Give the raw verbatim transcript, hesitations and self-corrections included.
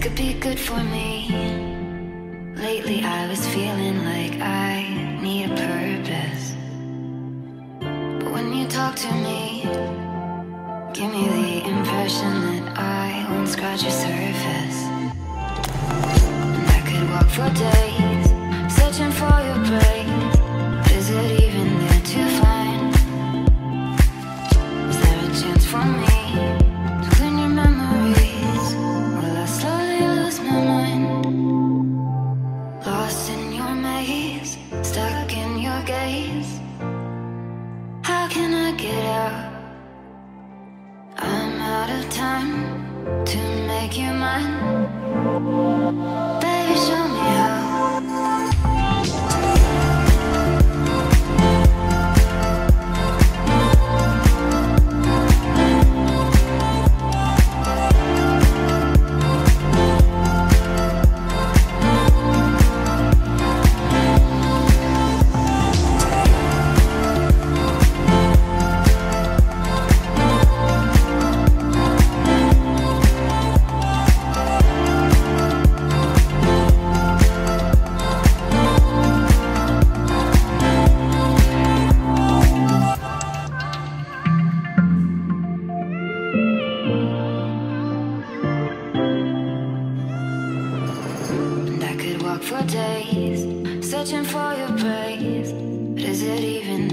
could be good for me. Lately I was feeling like I need a purpose, but when you talk to me, give me the impression that I won't scratch your surface. And I could walk for days, searching for your praise. Is it even there to find? Is there a chance for me to clean your memories? Will I slowly lose my mind? Lost in your maze, stuck in your gaze. How can I get out? I'm out of time to make you mine. Baby, show me how. For days, searching for your praise, but is it even